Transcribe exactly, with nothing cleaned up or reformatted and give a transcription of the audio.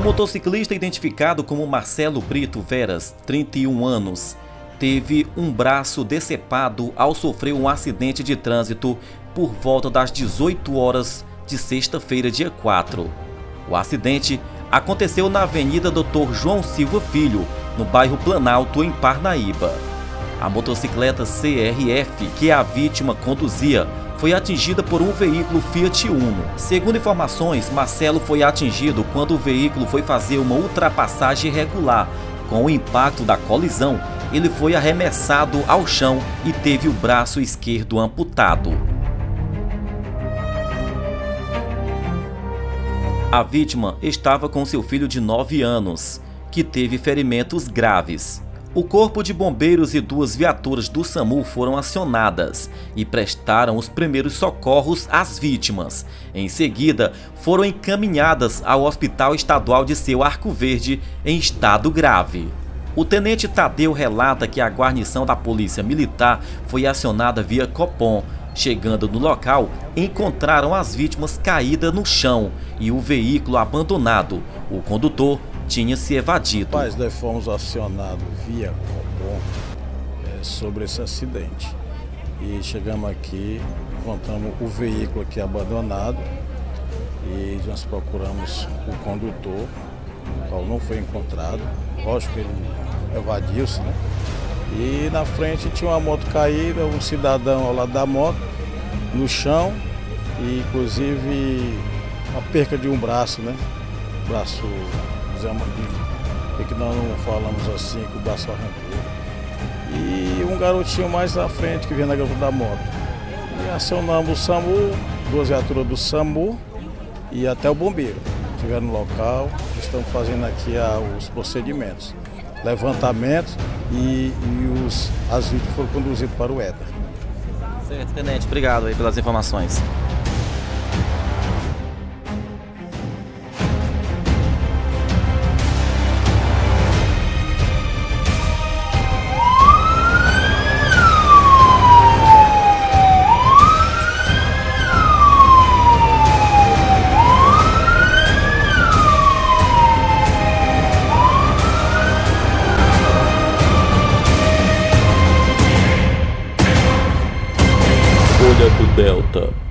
motociclista identificado como Marcelo Brito Veras, trinta e um anos, teve um braço decepado ao sofrer um acidente de trânsito por volta das dezoito horas de sexta-feira, dia quatro. O acidente aconteceu na Avenida doutor João Silva Filho, no bairro Planalto, em Parnaíba. A motocicleta C R F que a vítima conduzia foi atingida por um veículo Fiat Uno. Segundo informações, Marcelo foi atingido quando o veículo foi fazer uma ultrapassagem irregular. Com o impacto da colisão, ele foi arremessado ao chão e teve o braço esquerdo amputado. A vítima estava com seu filho de nove anos, que teve ferimentos graves. O corpo de bombeiros e duas viaturas do SAMU foram acionadas e prestaram os primeiros socorros às vítimas. Em seguida, foram encaminhadas ao Hospital Estadual de Seu Arco Verde em estado grave. O tenente Tadeu relata que a guarnição da Polícia Militar foi acionada via Copom. Chegando no local, encontraram as vítimas caídas no chão e o veículo abandonado. O condutor tinha se evadido. Nós fomos acionados via Copom é, sobre esse acidente. E chegamos aqui, encontramos o veículo aqui abandonado e nós procuramos o condutor, o qual não foi encontrado. Lógico que ele evadiu-se, né? E na frente tinha uma moto caída, um cidadão ao lado da moto, no chão, e inclusive a perca de um braço, né? Braço, que nós não falamos assim, que o braço arrancou. E um garotinho mais à frente que vinha na garota da moto. E acionamos o SAMU, duas viaturas do SAMU e até o bombeiro. Chegaram no local, estão fazendo aqui ah, os procedimentos. Levantamento e, e os, as vítimas foram conduzidas para o EDA. Certo, tenente, obrigado aí pelas informações. do Delta.